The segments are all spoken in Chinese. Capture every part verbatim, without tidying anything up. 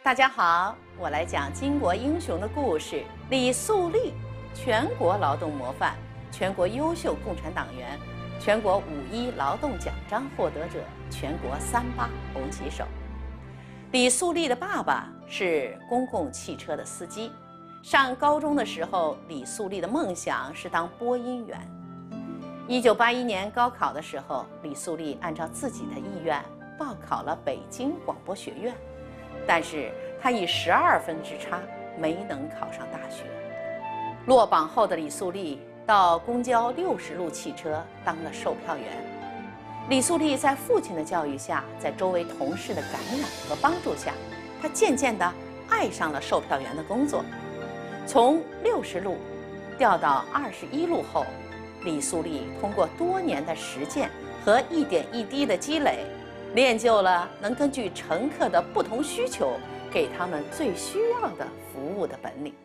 大家好，我来讲巾帼英雄的故事。李素丽，全国劳动模范，全国优秀共产党员，全国五一劳动奖章获得者，全国三八红旗手。李素丽的爸爸是公共汽车的司机。上高中的时候，李素丽的梦想是当播音员。一九八一年高考的时候，李素丽按照自己的意愿报考了北京广播学院，但是她以十二分之差没能考上大学。落榜后的李素丽到公交六十路汽车当了售票员。李素丽在父亲的教育下，在周围同事的感染和帮助下，她渐渐地爱上了售票员的工作。从六十路调到二十一路后，李素丽通过多年的实践和一点一滴的积累，练就了能根据乘客的不同需求，给他们最需要的服务的本领。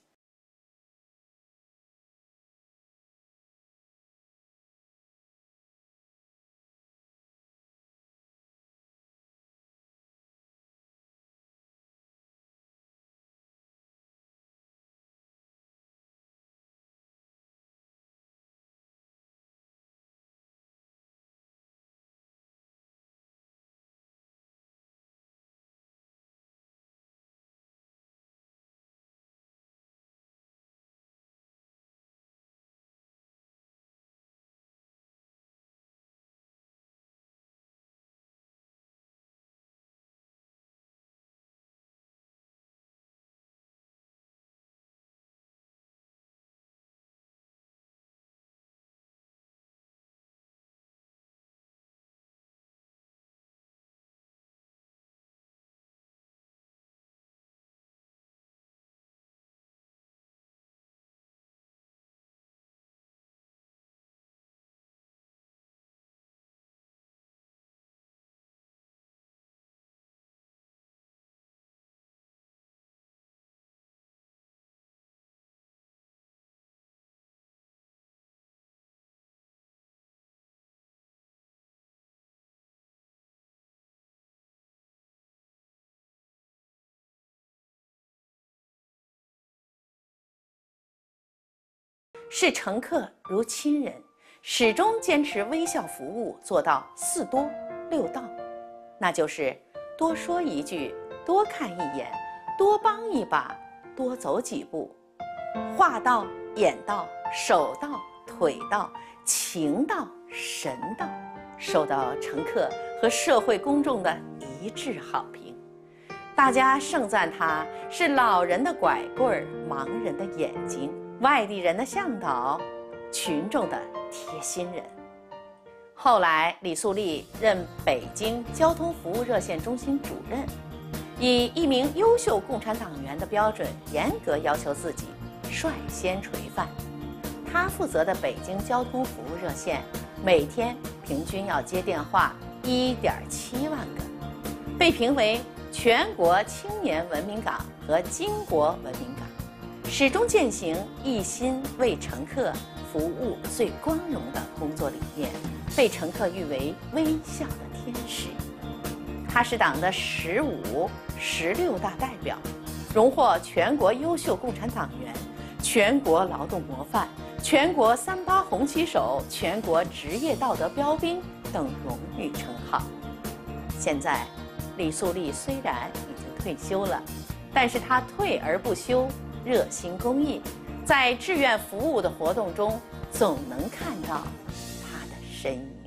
视乘客如亲人，始终坚持微笑服务，做到四多六到，那就是多说一句，多看一眼，多帮一把，多走几步，话到、眼到、手到、腿到、情到、神到，受到乘客和社会公众的一致好评。大家盛赞他是老人的拐棍，盲人的眼睛，外地人的向导，群众的贴心人。后来，李素丽任北京交通服务热线中心主任，以一名优秀共产党员的标准，严格要求自己，率先垂范。他负责的北京交通服务热线，每天平均要接电话一点七万个，被评为全国青年文明岗和巾帼文明岗。始终践行一心为乘客服务最光荣的工作理念，被乘客誉为微笑的天使。他是党的十五、十六大代表，荣获全国优秀共产党员、全国劳动模范、全国三八红旗手、全国职业道德标兵等荣誉称号。现在，李素丽虽然已经退休了，但是她退而不休，热心公益，在志愿服务的活动中，总能看到他的身影。